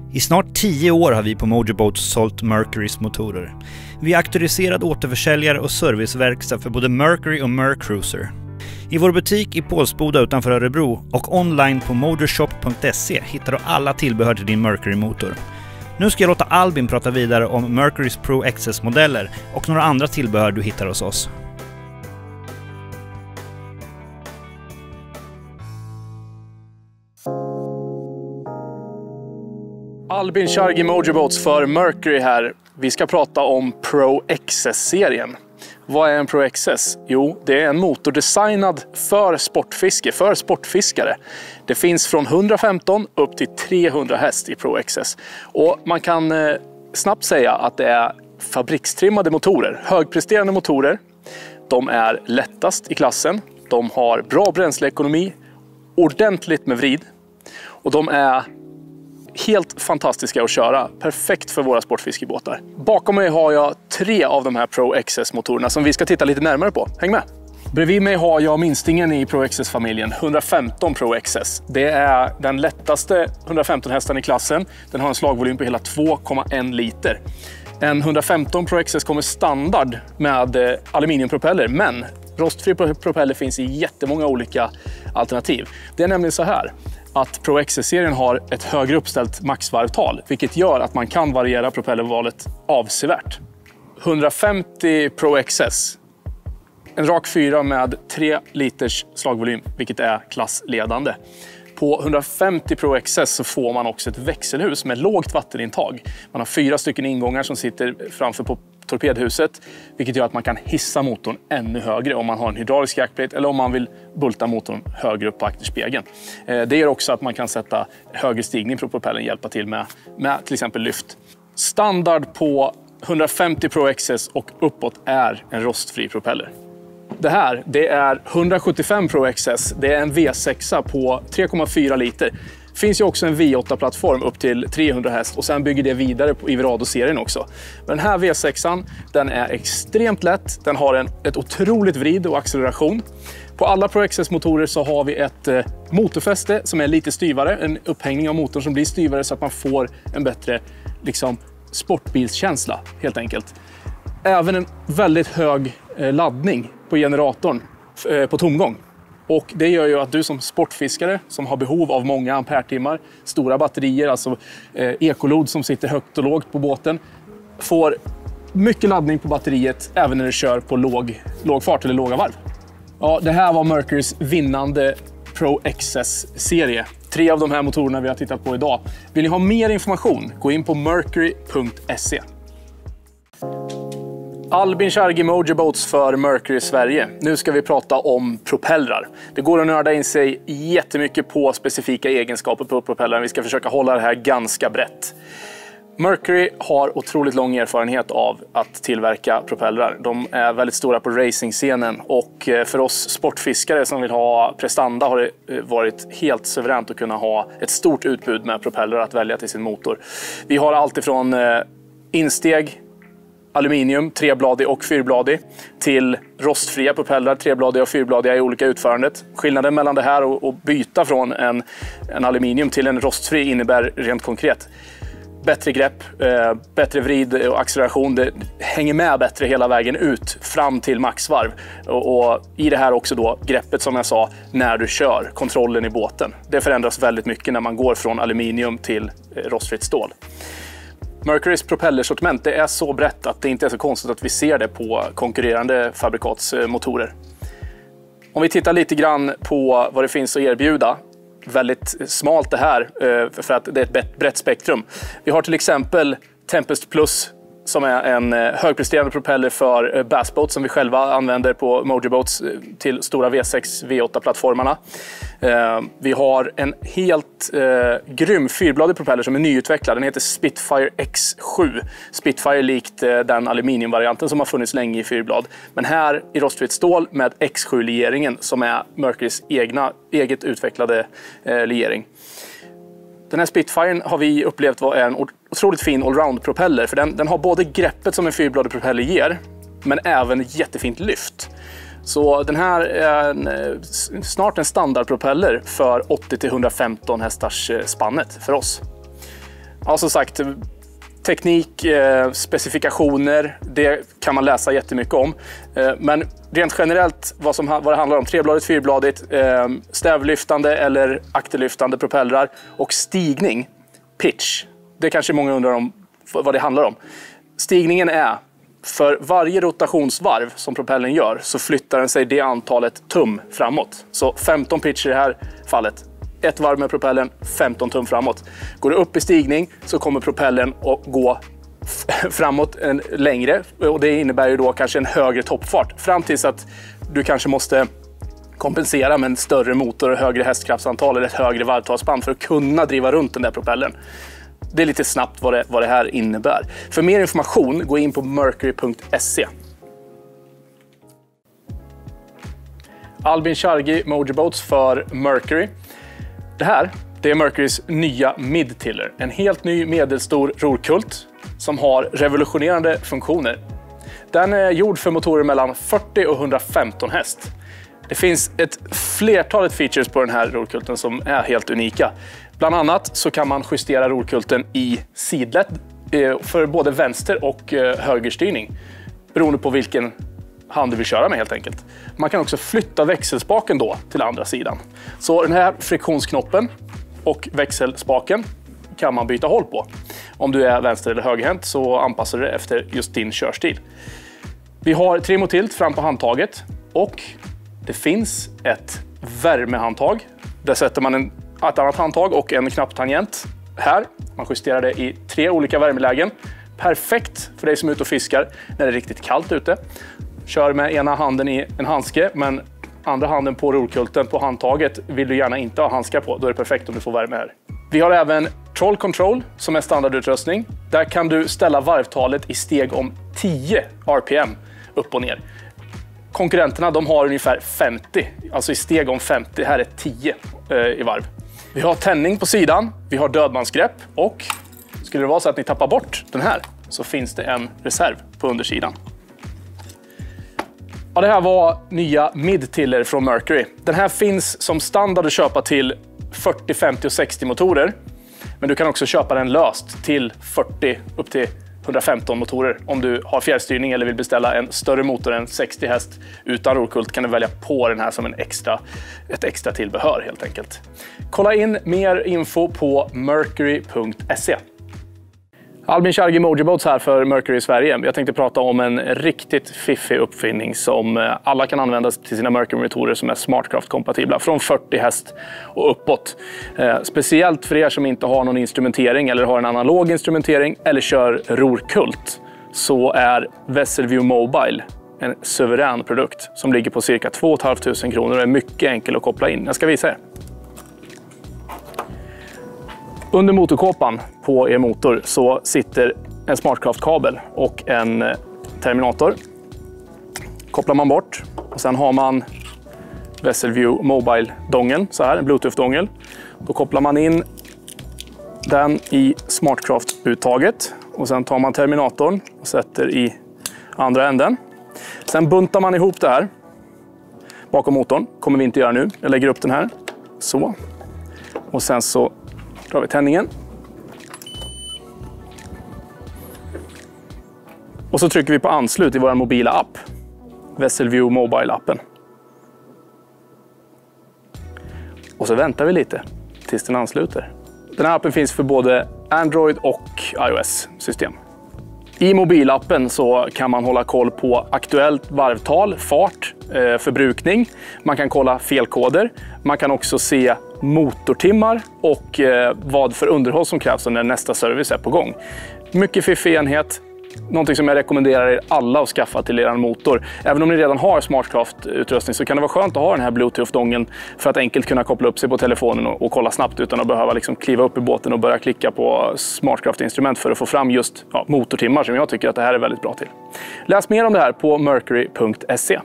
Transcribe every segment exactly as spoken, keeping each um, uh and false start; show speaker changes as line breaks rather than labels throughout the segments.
I snart tio år har vi på Mojo Boats sålt Mercurys motorer. Vi är auktoriserad återförsäljare och serviceverkstad för både Mercury och Mercruiser. I vår butik i Pålsboda utanför Örebro och online på motorshop punkt se hittar du alla tillbehör till din Mercury-motor. Nu ska jag låta Albin prata vidare om Mercurys Pro X S-modeller och några andra tillbehör du hittar hos oss.
Albin Chargi, Mojo Boats för Mercury här. Vi ska prata om Pro X S-serien. Vad är en Pro X S? Jo, det är en motor designad för sportfiske, för sportfiskare. Det finns från hundrafemton upp till trehundra häst i Pro X S. Och man kan eh, snabbt säga att det är fabrikstrimmade motorer, högpresterande motorer. De är lättast i klassen, de har bra bränsleekonomi, ordentligt med vrid och de är helt fantastiska att köra. Perfekt för våra sportfiskebåtar. Bakom mig har jag tre av de här Pro X S-motorerna som vi ska titta lite närmare på. Häng med! Bredvid mig har jag minstingen i Pro X S-familjen, hundrafemton Pro X S. Det är den lättaste hundrafemton hästan i klassen. Den har en slagvolym på hela två komma en liter. En hundrafemton Pro X S kommer standard med aluminiumpropeller, men rostfri propeller finns i jättemånga olika alternativ. Det är nämligen så här att Pro X S-serien har ett högre uppställt maxvarvtal, vilket gör att man kan variera propellervalet avsevärt. hundrafemtio Pro X S, en rak fyra med tre liters slagvolym, vilket är klassledande. På hundrafemtio Pro X S så får man också ett växelhus med lågt vattenintag. Man har fyra stycken ingångar som sitter framför på torpedhuset, vilket gör att man kan hissa motorn ännu högre om man har en hydraulisk jackplate eller om man vill bulta motorn högre upp på akterspegeln. Det gör också att man kan sätta högre stigning på propellern, hjälpa till med, med till exempel lyft. Standard på hundrafemtio Pro X S och uppåt är en rostfri propeller. Det här, det är hundrasjuttiofem Pro X S. Det är en V sex på tre komma fyra liter. Finns ju också en V åtta-plattform upp till trehundra häst och sen bygger det vidare på Everado-serien också. Men den här V sex, den är extremt lätt. Den har en, ett otroligt vrid och acceleration. På alla Pro X S-motorer så har vi ett eh, motorfäste som är lite styvare. En upphängning av motorn som blir styvare så att man får en bättre liksom, sportbilskänsla helt enkelt. Även en väldigt hög eh, laddning på generatorn eh, på tomgång. Och det gör ju att du som sportfiskare som har behov av många ampertimmar, stora batterier, alltså eh, ekolod som sitter högt och lågt på båten, får mycket laddning på batteriet även när du kör på låg, låg fart eller låga varv. Ja, det här var Mercurys vinnande Pro X S-serie. Tre av de här motorerna vi har tittat på idag. Vill ni ha mer information? Gå in på mercury punkt se. Albin Chargi, Mojo Boats för Mercury Sverige. Nu ska vi prata om propellrar. Det går att nörda in sig jättemycket på specifika egenskaper på propellrar. Vi ska försöka hålla det här ganska brett. Mercury har otroligt lång erfarenhet av att tillverka propellrar. De är väldigt stora på racingscenen och för oss sportfiskare som vill ha prestanda har det varit helt suveränt att kunna ha ett stort utbud med propellrar att välja till sin motor. Vi har allt ifrån insteg, aluminium, trebladig och fyrbladig, till rostfria propellrar, trebladiga och fyrbladiga i olika utförandet. Skillnaden mellan det här och, och byta från en, en aluminium till en rostfri innebär rent konkret bättre grepp, eh, bättre vrid och acceleration. Det hänger med bättre hela vägen ut fram till maxvarv. Och, och i det här också då greppet som jag sa när du kör, kontrollen i båten. Det förändras väldigt mycket när man går från aluminium till eh, rostfritt stål. Mercurys propellersortiment det är så brett att det inte är så konstigt att vi ser det på konkurrerande fabrikatsmotorer. Om vi tittar lite grann på vad det finns att erbjuda. Väldigt smalt det här för att det är ett brett spektrum. Vi har till exempel Tempest Plus som är en högpresterande propeller för bassboat som vi själva använder på Mojo Boats till stora V sex V åtta-plattformarna. Vi har en helt eh, grym fyrbladig propeller som är nyutvecklad. Den heter Spitfire X sju. Spitfire likt eh, den aluminiumvarianten som har funnits länge i fyrblad. Men här i rostfritt stål med X sju-legeringen som är Mercurys egna, eget utvecklade eh, legering. Den här Spitfiren har vi upplevt var en otroligt fin allround-propeller. För den, den har både greppet som en fyrbladig propeller ger, men även ett jättefint lyft. Så den här är en, snart en standardpropeller för åttio till hundrafemton hästars spannet för oss. Ja, som sagt, teknik, eh, specifikationer, det kan man läsa jättemycket om. Eh, men rent generellt vad, som, vad det handlar om, trebladigt, fyrbladigt, eh, stävlyftande eller akterlyftande propellrar och stigning, pitch. Det kanske många undrar om vad det handlar om. Stigningen är, för varje rotationsvarv som propellern gör så flyttar den sig det antalet tum framåt. Så femton pitch i det här fallet. Ett varv med propellern, femton tum framåt. Går det upp i stigning så kommer propellern att gå framåt en längre. Och det innebär ju då kanske en högre toppfart. Fram tills att du kanske måste kompensera med en större motor, högre hästkraftsantal eller ett högre varvtalsband för att kunna driva runt den där propellern. Det är lite snabbt vad det, vad det här innebär. För mer information, gå in på mercury punkt se. Albin Chargi Mojoboats för Mercury. Det här, det är Mercurys nya Midtiller. En helt ny medelstor rorkult som har revolutionerande funktioner. Den är gjord för motorer mellan fyrtio och hundrafemton häst. Det finns ett flertalet features på den här rorkulten som är helt unika. Bland annat så kan man justera rorkulten i sidled för både vänster och högerstyrning, beroende på vilken hand du vill köra med helt enkelt. Man kan också flytta växelspaken då till andra sidan. Så den här friktionsknoppen och växelspaken kan man byta håll på. Om du är vänster- eller högerhänt så anpassar du det efter just din körstil. Vi har trim och tilt fram på handtaget och det finns ett värmehandtag. Där sätter man en, ett annat handtag och en knapptangent här. Man justerar det i tre olika värmelägen. Perfekt för dig som är ute och fiskar när det är riktigt kallt ute. Kör med ena handen i en handske, men andra handen på rorkulten på handtaget vill du gärna inte ha handskar på. Då är det perfekt om du får värme här. Vi har även Troll Control som är standardutrustning. Där kan du ställa varvtalet i steg om tio R P M upp och ner. Konkurrenterna de har ungefär femtio, alltså i steg om femtio. Här är tio eh, i varv. Vi har tändning på sidan, vi har dödmansgrepp och skulle det vara så att ni tappar bort den här så finns det en reserv på undersidan. Ja, det här var nya Midtiller från Mercury. Den här finns som standard att köpa till fyrtio, femtio och sextio motorer. Men du kan också köpa den löst till fyrtio upp till hundrafemton motorer. Om du har fjärrstyrning eller vill beställa en större motor än sextio häst utan rorkult kan du välja på den här som en extra, ett extra tillbehör helt enkelt. Kolla in mer info på mercury punkt se. Albin Chargi Mojoboats här för Mercury i Sverige. Jag tänkte prata om en riktigt fiffig uppfinning som alla kan använda till sina Mercury-motorer som är Smartcraft-kompatibla från fyrtio häst och uppåt. Eh, speciellt för er som inte har någon instrumentering eller har en analog instrumentering eller kör rorkult så är Vesselview Mobile en suverän produkt som ligger på cirka två tusen femhundra kronor och är mycket enkel att koppla in. Jag ska visa er. Under motorkåpan på er motor så sitter en Smartcraft-kabel och en terminator. Kopplar man bort och sen har man Vesselview Mobile-dongeln, så här, en Bluetooth-dongel. Då kopplar man in den i Smartcraft-uttaget och sen tar man terminatorn och sätter i andra änden. Sen buntar man ihop det här bakom motorn. Kommer vi inte göra nu. Jag lägger upp den här. Så. Och sen så drar vi tändningen. Och så trycker vi på anslut i vår mobila app. Vesselview Mobile-appen. Och så väntar vi lite tills den ansluter. Den här appen finns för både Android och iOS-system. I mobilappen så kan man hålla koll på aktuellt varvtal, fart, eh, förbrukning. Man kan kolla felkoder. Man kan också se motortimmar och eh, vad för underhåll som krävs när nästa service är på gång. Mycket fiffig enhet. Någonting som jag rekommenderar er alla att skaffa till er motor. Även om ni redan har Smartcraft-utrustning så kan det vara skönt att ha den här Bluetooth-dongeln för att enkelt kunna koppla upp sig på telefonen och, och kolla snabbt utan att behöva liksom kliva upp i båten och börja klicka på Smartcraft-instrument för att få fram just ja, motortimmar som jag tycker att det här är väldigt bra till. Läs mer om det här på mercury punkt se.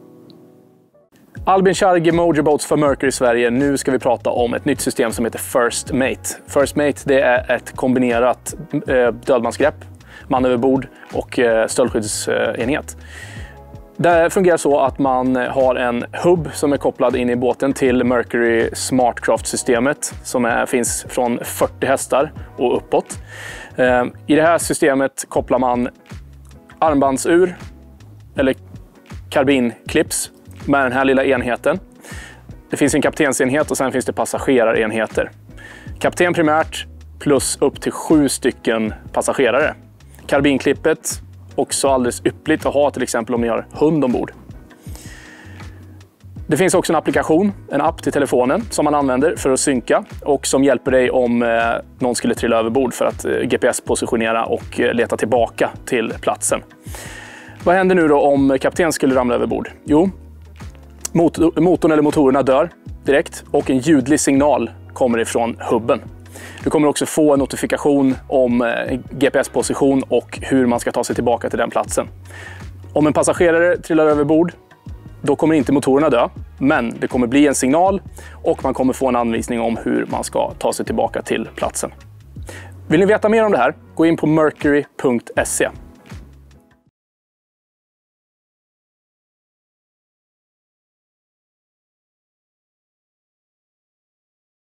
Albin Chargi Mojoboats för Mercury i Sverige. Nu ska vi prata om ett nytt system som heter First Mate. First Mate det är ett kombinerat eh, dödmansgrepp, man över bord och eh, stöldskyddsenhet. Det fungerar så att man har en hubb som är kopplad in i båten till Mercury Smartcraft-systemet som är, finns från fyrtio hästar och uppåt. I det här systemet kopplar man armbandsur eller karbinklips med den här lilla enheten. Det finns en kaptensenhet och sen finns det passagerarenheter. Kapten primärt plus upp till sju stycken passagerare. Karbinklippet också alldeles yppligt att ha till exempel om ni har hund ombord. Det finns också en applikation, en app till telefonen som man använder för att synka och som hjälper dig om eh, någon skulle trilla över bord för att eh, G P S-positionera och eh, leta tillbaka till platsen. Vad händer nu då om kapten skulle ramla över bord? Jo, motor, motorn eller motorerna dör direkt och en ljudlig signal kommer ifrån hubben. Du kommer också få en notifikation om eh, G P S-position och hur man ska ta sig tillbaka till den platsen. Om en passagerare trillar över bord, då kommer inte motorerna dö, men det kommer bli en signal och man kommer få en anvisning om hur man ska ta sig tillbaka till platsen. Vill ni veta mer om det här? Gå in på mercury punkt se.